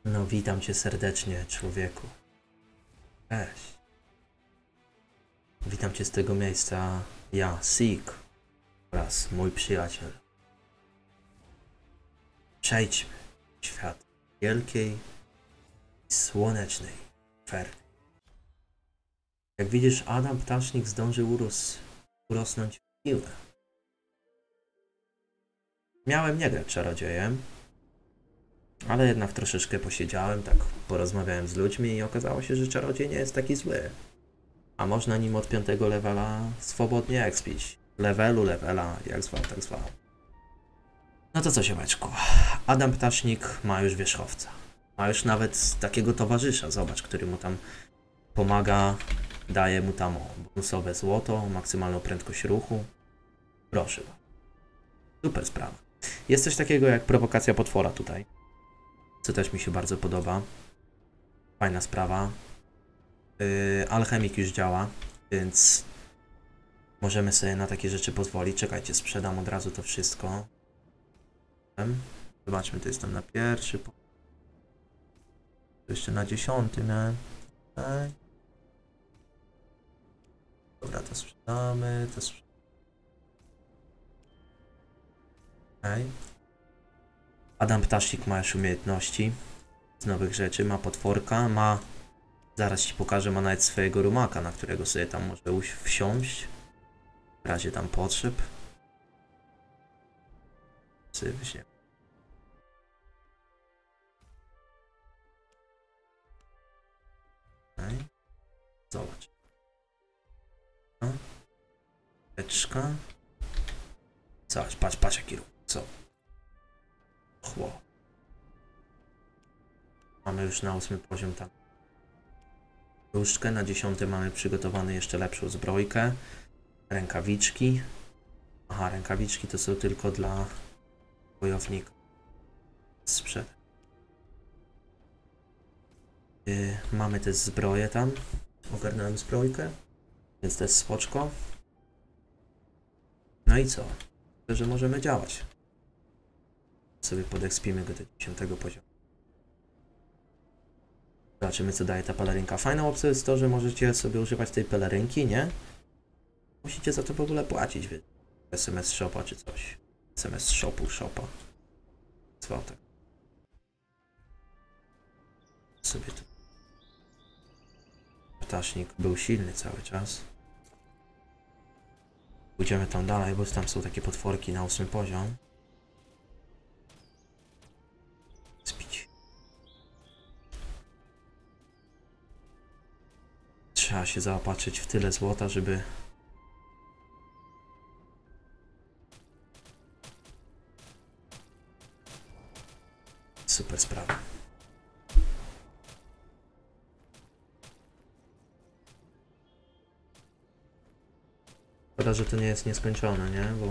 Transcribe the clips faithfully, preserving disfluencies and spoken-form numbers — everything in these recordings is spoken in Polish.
No, witam cię serdecznie, człowieku. Cześć. Witam cię z tego miejsca, ja, Seek, oraz mój przyjaciel. Przejdźmy w świat wielkiej i słonecznej oferty. Jak widzisz, Adam Ptasznik zdążył uros urosnąć w siłę. Miałem nie grać czarodziejem, ale jednak troszeczkę posiedziałem, tak porozmawiałem z ludźmi i okazało się, że czarodziej nie jest taki zły. A można nim od piątego levela swobodnie expić. Levelu, levela, jak zwał, tak zwał. No to co się beczku. Adam Ptasznik ma już wierzchowca. Ma już nawet takiego towarzysza, zobacz, który mu tam pomaga, daje mu tam bonusowe złoto, maksymalną prędkość ruchu. Proszę. Super sprawa. Jest coś takiego jak prowokacja potwora tutaj, co też mi się bardzo podoba. Fajna sprawa. Yy, alchemik już działa, więc możemy sobie na takie rzeczy pozwolić. Czekajcie, sprzedam od razu to wszystko. Zobaczmy, to jestem na pierwszy. To jeszcze na dziesiąty miałem. Okay. Dobra, to sprzedamy. To sprzedamy. Okay. Adam Ptasznik ma już umiejętności z nowych rzeczy. Ma potworka, ma... Zaraz ci pokażę, ma nawet swojego rumaka, na którego sobie tam może wsiąść. W razie tam potrzeb. Sobie wyśniemy. Okay. Zobacz. No. Teczka. Zobacz, patrz, patrz jaki ruch. Co? Chło. Mamy już na ósmy poziom tam różdżkę, na dziesiąty mamy przygotowany jeszcze lepszą zbrojkę. Rękawiczki. Aha, rękawiczki to są tylko dla wojowników. Sprzed. Yy, mamy też zbroję tam. Ogarnąłem zbrojkę, więc to jest spoczko. No i co? Myślę, że możemy działać. Sobie podekspimy go do dziesiątego poziomu. Zobaczymy, co daje ta pelerynka. Fajną opcją jest to, że możecie sobie używać tej pelerynki, nie? Musicie za to w ogóle płacić, wiecie. S M S shopa czy coś. S M S shopu, shopa. Co tak? Sobie tu. Ptasznik był silny cały czas. Pójdziemy tam dalej, bo tam są takie potworki na ósmy poziom. Spić. Trzeba się zaopatrzyć w tyle złota, żeby... Super sprawa. Szkoda, że to nie jest nieskończone, nie? Bo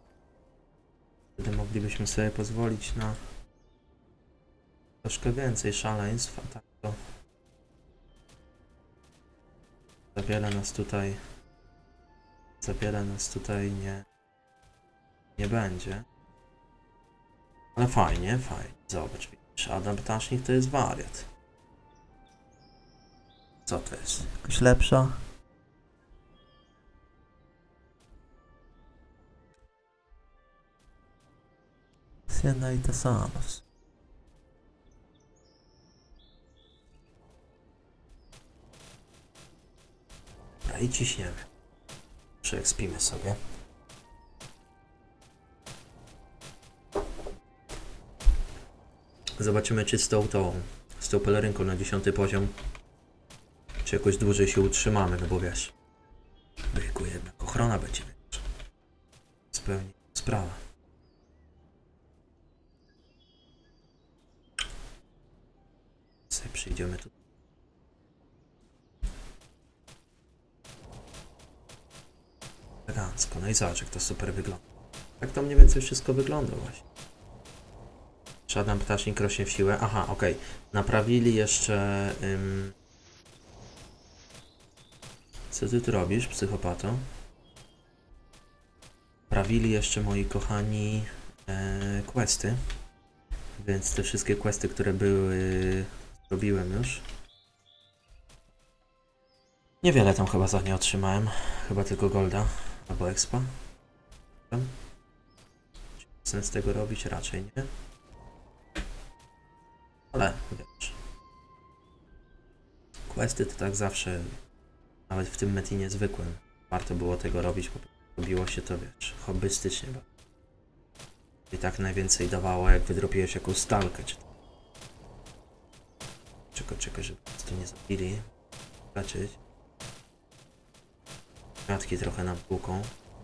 wtedy moglibyśmy sobie pozwolić na troszkę więcej szaleństw, a tak to za wiele nas tutaj za wiele nas tutaj nie nie będzie. Ale fajnie, fajnie. Zobacz, widzisz, Adam Ptasznik to jest wariat. Co to jest? Jakaś lepsza? Jest jedna i ta sama. Dobra, i ciśniemy. Przeekspimy sobie. Zobaczymy, czy z tą, tą, z tą pelerynką na dziesiąty poziom, czy jakoś dłużej się utrzymamy, no bo wiesz, byku, jednak ochrona będzie większa. Zupełnie sprawa. Sobie przyjdziemy tu. Elegancko, no i zobacz, jak to super wygląda. Tak to mniej więcej wszystko wygląda właśnie. Czy Adam Ptasznik rośnie w siłę? Aha, okej. Okay. Naprawili jeszcze... Ym... Co ty tu robisz, psychopato? Naprawili jeszcze, moi kochani, e, questy. więc te wszystkie questy, które były, zrobiłem już. Niewiele tam chyba za nie otrzymałem. Chyba tylko golda albo expa. Czy sens tego robić? Raczej nie. Ale wiesz. Questy to tak zawsze, nawet w tym metinie zwykłym, warto było tego robić, bo robiło się to, wiesz, hobbystycznie. I tak najwięcej dawało, jak wydropiłeś jakąś stalkę, czy czekaj, czekaj, żeby tu nie zabili. Leczyć. Kwiatki trochę nam tłuką.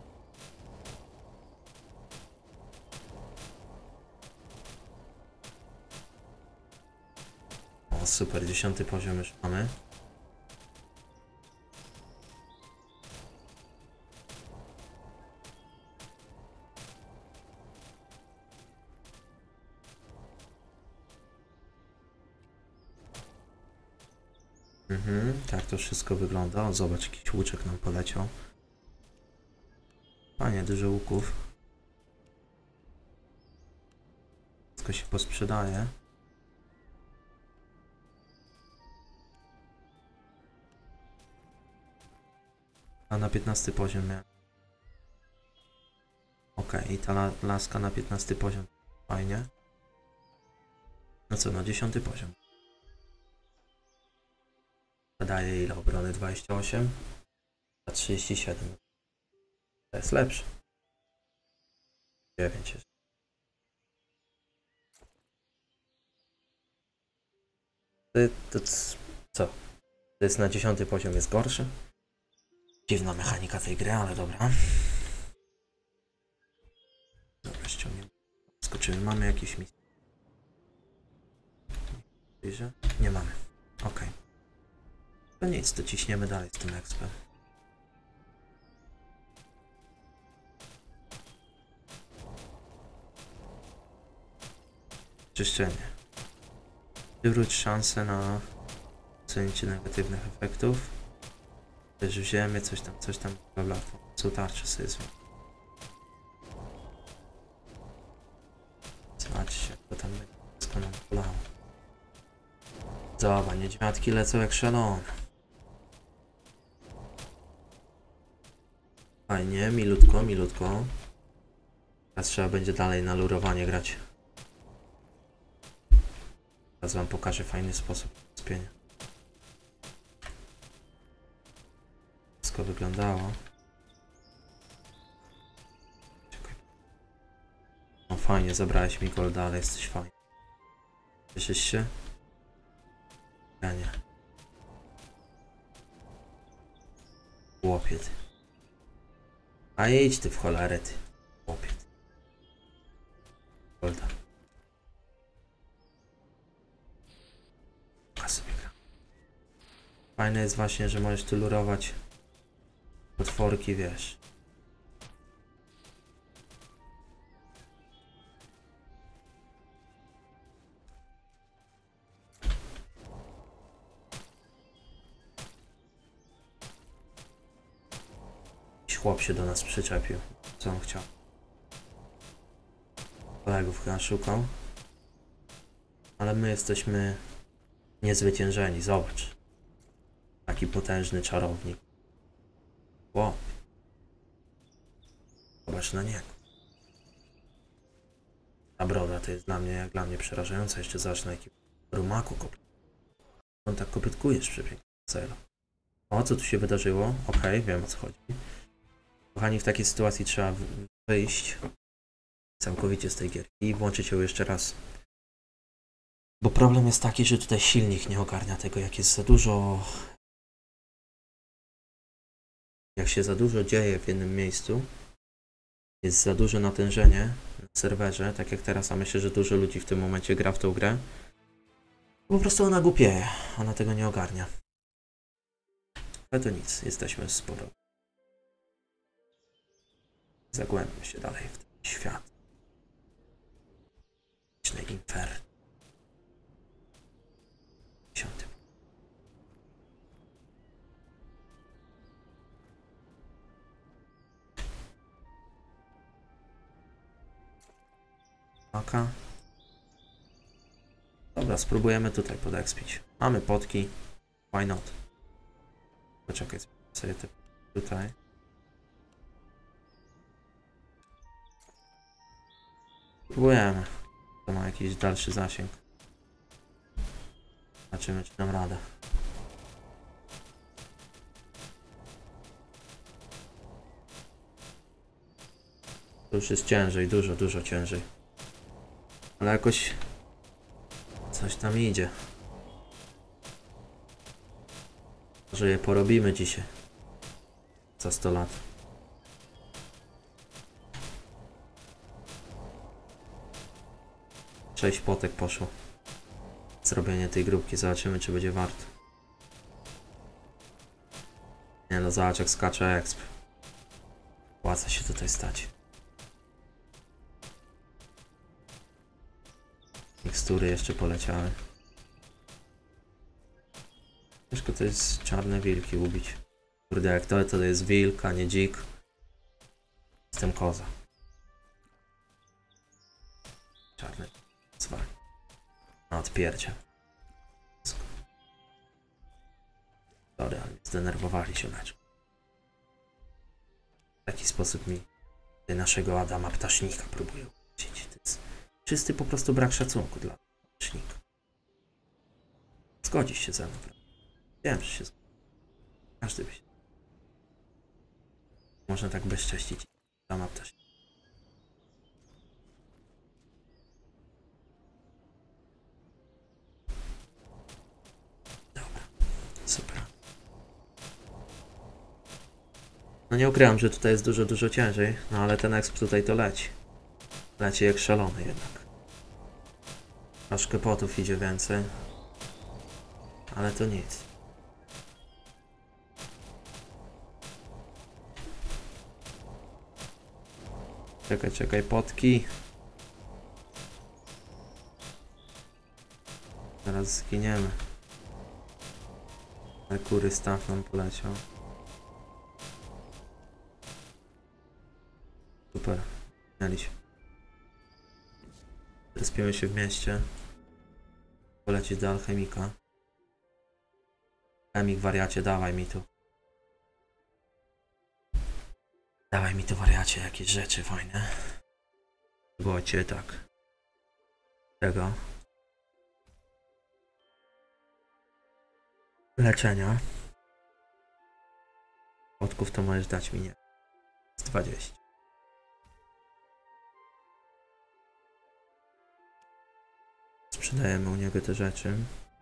O, super, dziesiąty poziom już mamy. Mhm, tak to wszystko wygląda. O, zobacz, jakiś łuczek nam poleciał. Fajnie, dużo łuków. Wszystko się posprzedaje. A na piętnasty poziom miałem. Okej, okay, i ta la laska na piętnasty poziom. Fajnie. No co, na dziesiąty poziom. Daje ile obrony? dwadzieścia osiem? A trzydzieści siedem. To jest lepsze. dziewięć jest. To, to, to co? To jest na dziesiąty poziom, jest gorszy? Dziwna mechanika tej gry, ale dobra. Dobra, ściągniemy. Skoczymy. Mamy jakieś misje? Nie mamy. Ok. To nic, to ciśniemy dalej z tym expem. Czyszczenie. Wywróć szansę na usunięcie negatywnych efektów. Też wzięmy coś tam, coś tam, bla bla. Co tarczy sobie zmieni. Zobaczcie się, bo tam będzie wszystko nam polało. Zobacz, niedźwiadki lecą jak szalone. Fajnie, milutko, milutko. Teraz trzeba będzie dalej na lurowanie grać. Teraz wam pokażę fajny sposób spienia. Wszystko wyglądało. Czekaj. No fajnie, zabrałeś mi golda, ale jesteś fajny. Cieszysz się? Ja nie. Łopiet. A idź ty w cholerę, ty. Łopiet. Golda. Fajne jest właśnie, że możesz tu lurować potworki, wiesz. Jakiś chłop się do nas przyczepił. Co on chciał? Kolegów chyba szukał. Ale my jesteśmy niezwyciężeni, zobacz. Taki potężny czarownik. Chłop. Zobacz na niego. Ta broda to jest dla mnie, jak dla mnie przerażająca. Jeszcze zacznę na jakim rumaku kopyt. On tak kopytkujesz przepięknie. Zero. O, co tu się wydarzyło? Okej, okay, wiem o co chodzi. Kochani, w takiej sytuacji trzeba wyjść całkowicie z tej gierki i włączyć ją jeszcze raz. Bo problem jest taki, że tutaj silnik nie ogarnia tego, jak jest za dużo... Jak się za dużo dzieje w jednym miejscu, jest za duże natężenie na serwerze, tak jak teraz, a myślę, że dużo ludzi w tym momencie gra w tą grę, po prostu ona głupieje, ona tego nie ogarnia. Ale to nic, jesteśmy sporo. Zagłębmy się dalej w ten świat. Infer. Dziesiąty. Oka. Dobra, spróbujemy tutaj podekspić. Mamy potki. Why not? Poczekaj, sobie te tutaj. Spróbujemy. To ma jakiś dalszy zasięg. Zobaczymy, czy dam radę. To już jest ciężej, dużo, dużo ciężej. Ale jakoś coś tam idzie. Może je porobimy dzisiaj. Za sto lat. Sześć potek poszło. Zrobienie tej grupki, zobaczymy, czy będzie warto. Nie no, zobacz jak skacze exp. Płaca się tutaj stać. Mikstury jeszcze poleciały. Ciężko to jest czarne wilki ubić. Kurde, jak to, to jest wilk, a nie dzik. Jestem koza. Czarny. Zwa. No odpierdzie. Sorry, ale zdenerwowali się mecz. W taki sposób mi naszego Adama Ptasznika próbują uczyć. To jest czysty po prostu brak szacunku dla Ptasznika. Zgodzisz się ze mną. Wiem, że się zgodzi. Każdy by się. Można tak bezcześcić Adama Ptasznika. Dobra, super. No nie ukrywam, że tutaj jest dużo, dużo ciężej, no ale ten exp tutaj to leci. Leci jak szalony jednak. Troszkę potów idzie więcej. Ale to nic. Czekaj, czekaj, potki. Zaraz zginiemy. Ale kury staw nam poleciał. Super, mieliśmy. Respiemy się w mieście. Polecieć do alchemika. Alchemik, wariacie, dawaj mi tu. Dawaj mi tu, wariacie, jakieś rzeczy fajne. Bocie, tak. Tego. Leczenia. Podków to możesz dać mi, nie. Z dwadzieścia. Sprzedajemy u niego te rzeczy.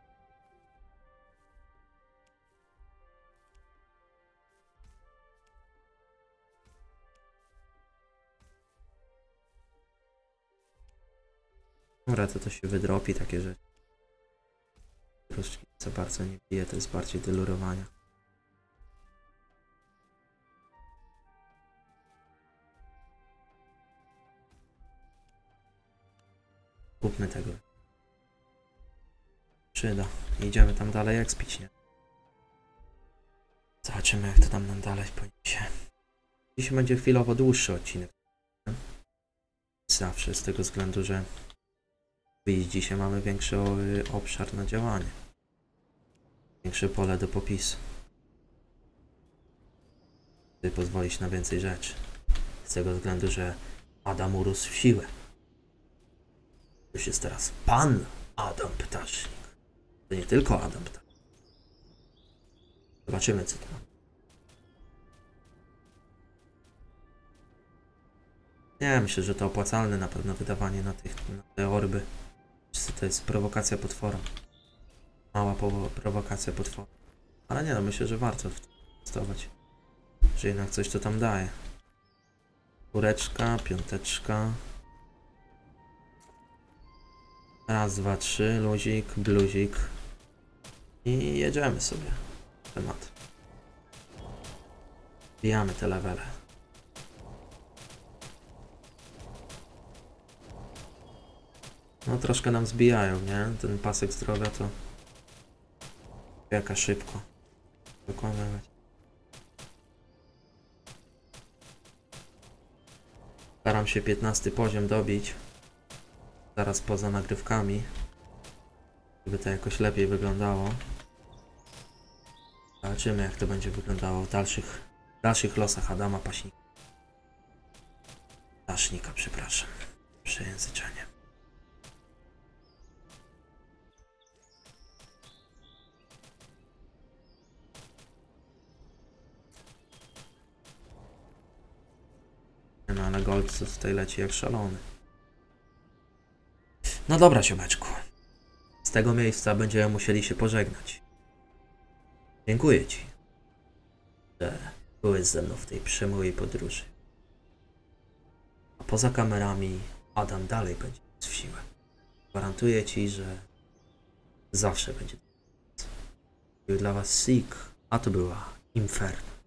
Dobra, to to się wydropi takie rzeczy. Różdżki co bardzo nie bije, to jest bardziej do lurowania. Kupmy tego. Przyda. Idziemy tam dalej expić, nie? Zobaczymy, jak to tam nam dalej poniesie. Dzisiaj będzie chwilowo dłuższy odcinek. Zawsze z tego względu, że dzisiaj mamy większy obszar na działanie. Większe pole do popisu. By pozwolić na więcej rzeczy. Z tego względu, że Adam urósł w siłę. Już jest teraz Pan Adam Ptasznik. To nie tylko Adam Ptasznik. Zobaczymy, co to ma. Nie, myślę, że to opłacalne na pewno wydawanie na, tych, na te orby. Czy to jest prowokacja potwora. Mała prowokacja potwora. Ale nie no, myślę, że warto inwestować. Że jednak coś to tam daje. Czwóreczka, piąteczka. Raz, dwa, trzy, luzik, bluzik. I jedziemy sobie. Temat. Bijamy te levele. No troszkę nam zbijają, nie? Ten pasek zdrowia to jaka szybko wykonywać. Staram się piętnasty poziom dobić. Zaraz poza nagrywkami. Żeby to jakoś lepiej wyglądało. Zobaczymy, jak to będzie wyglądało w dalszych, w dalszych losach Adama Paśnika. Ptasznika, przepraszam. Przejęzyczenie. No ale Gold tutaj leci jak szalony. No dobra, siomeczku. Z tego miejsca będziemy musieli się pożegnać. Dziękuję Ci, że byłeś ze mną w tej przemojej podróży. A poza kamerami Adam dalej będzie w siłę. Gwarantuję Ci, że zawsze będzie. Był dla Was Seek, a to była Inferno.